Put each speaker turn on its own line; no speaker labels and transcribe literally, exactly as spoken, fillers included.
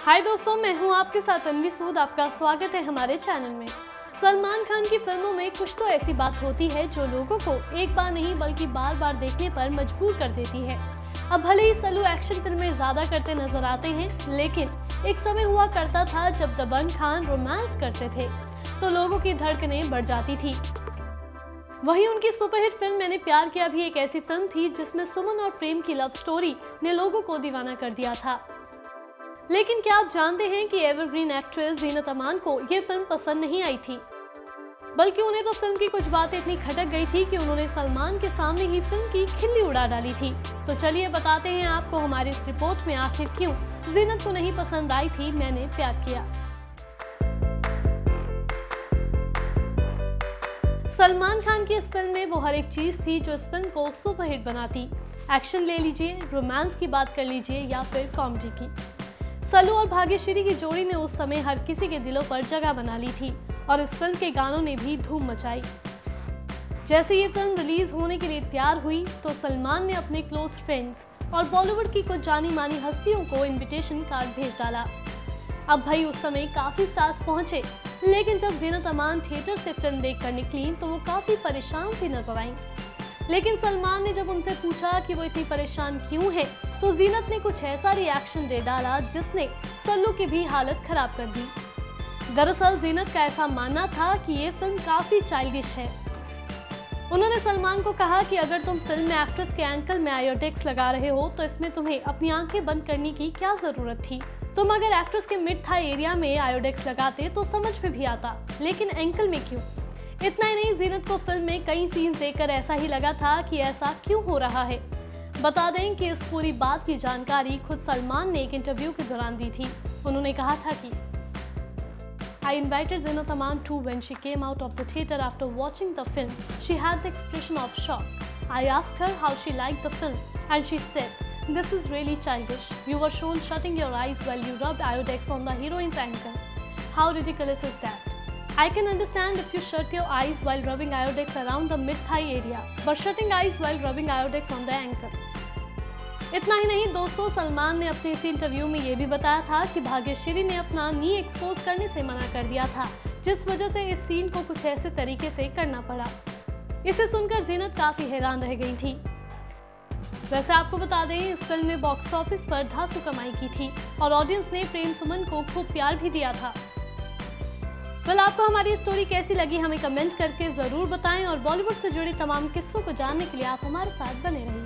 हाय दोस्तों, मैं हूं आपके साथ अनवी सूद। आपका स्वागत है हमारे चैनल में। सलमान खान की फिल्मों में कुछ तो ऐसी बात होती है जो लोगों को एक बार नहीं बल्कि बार बार देखने पर मजबूर कर देती है। अब भले ही सल्लू एक्शन फिल्में ज्यादा करते नजर आते हैं, लेकिन एक समय हुआ करता था जब दबंग खान रोमांस करते थे तो लोगों की धड़कनें बढ़ जाती थी। वहीं उनकी सुपरहिट फिल्म मैंने प्यार किया भी एक ऐसी फिल्म थी जिसमें सुमन और प्रेम की लव स्टोरी ने लोगों को दीवाना कर दिया था। लेकिन क्या आप जानते हैं कि एवरग्रीन एक्ट्रेस जीनत अमान को ये फिल्म पसंद नहीं आई थी, बल्कि उन्हें तो फिल्म की कुछ बातें इतनी खटक गई थी कि उन्होंने सलमान के सामने ही फिल्म की खिल्ली उड़ा डाली थी। तो चलिए बताते हैं आपको हमारी इस रिपोर्ट में आखिर क्यों जीनत को नहीं पसंद आई थी मैंने प्यार किया। सलमान खान की इस फिल्म में वो हर एक चीज थी जो इस फिल्म को सुपरहिट बनाती। एक्शन ले लीजिए, रोमांस की बात कर लीजिए या फिर कॉमेडी की। सल्लू और भाग्यश्री की जोड़ी ने उस समय हर किसी के दिलों पर जगह बना ली थी और इस फिल्म के गानों ने भी धूम मचाई। जैसे ये फिल्म रिलीज होने के लिए तैयार हुई तो सलमान ने अपने क्लोज फ्रेंड्स और बॉलीवुड की कुछ जानी मानी हस्तियों को इनविटेशन कार्ड भेज डाला। अब भाई उस समय काफी स्टार्स पहुंचे, लेकिन जब जीनत अमान थिएटर से फिल्म देखकर निकली तो वो काफी परेशान सी नजर आईं। लेकिन सलमान ने जब उनसे पूछा कि वो इतनी परेशान क्यों है, तो जीनत ने कुछ ऐसा रिएक्शन दे डाला जिसने सल्लू की भी हालत खराब कर दी। दरअसल जीनत का ऐसा मानना था कि ये फिल्म काफी चाइल्डिश है। उन्होंने सलमान को कहा कि अगर तुम फिल्म में एक्ट्रेस के एंकल में आयोडेक्स लगा रहे हो तो इसमें तुम्हें अपनी आंखें बंद करने की क्या जरूरत थी। तुम अगर एक्ट्रेस के मिड थाई एरिया में आयोडेक्स लगाते तो समझ में भी आता, लेकिन एंकल में क्यों। इतना ही नहीं, जीनत को फिल्म में कई सीन्स देखकर ऐसा ही लगा था कि ऐसा क्यों हो रहा है। बता दें कि इस पूरी बात की जानकारी खुद सलमान ने एक इंटरव्यू के दौरान दी थी। उन्होंने कहा था कि I invited Zinat Aman too when she came out of the theater after watching the film. She had the expression of shock. I asked her how she liked the film and she said, "This is really childish. You were shown shutting your eyes while you rubbed Iodex on the heroine's ankle. How ridiculous is that? I can understand if you shut your eyes while rubbing Iodex around the mid-thigh area, but shutting eyes while rubbing Iodex on the ankle." इतना ही नहीं दोस्तों, सलमान ने अपने इसी interview में ये भी बताया था कि भाग्यश्री ने अपना नी एक्सपोज करने से मना कर दिया था, जिस वजह से इस सीन को कुछ ऐसे तरीके से करना पड़ा। इसे सुनकर जीनत काफी हैरान रह गई थी। वैसे आपको बता दें, इस फिल्म ने बॉक्स ऑफिस पर धांसू कमाई की थी और ऑडियंस ने प्रेम सुमन को खूब प्यार भी दिया था। वेल, आपको हमारी स्टोरी कैसी लगी हमें कमेंट करके जरूर बताएं और बॉलीवुड से जुड़ी तमाम किस्सों को जानने के लिए आप हमारे साथ बने रहिए।